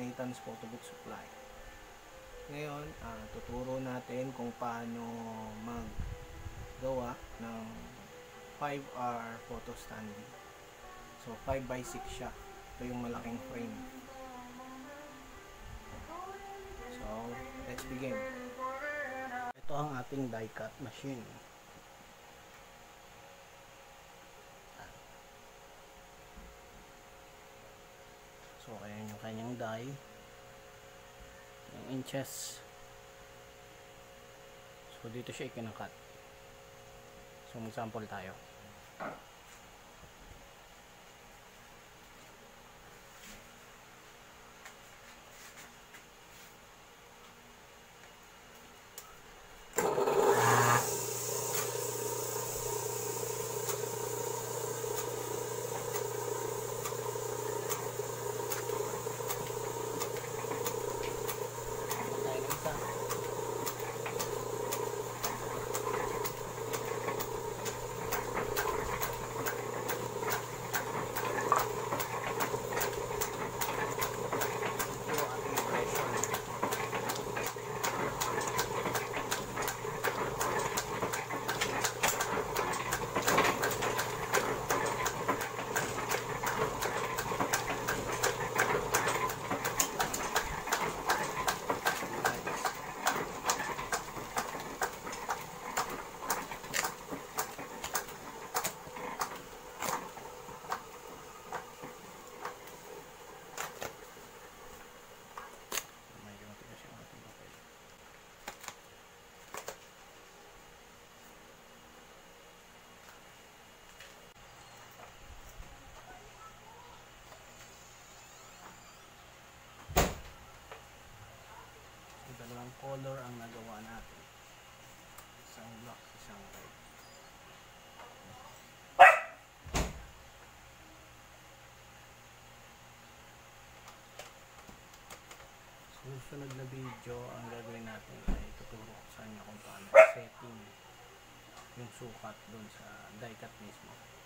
Nathan's Photobook Supply. Ngayon, tuturo natin kung paano maggawa ng 5R photo standee. So 5x6 siya. Ito yung malaking frame. So let's begin. Ito ang ating die cut machine. So ayan yung kanyang die, yung inches. So dito siya ikinakat. So mag-sample tayo. Dalawang color ang nagawa natin. Isang black, isang red. Susunod na video, ang gagawin natin ay tuturo ko sa inyo kung paano setting yung sukat doon sa die cut mismo.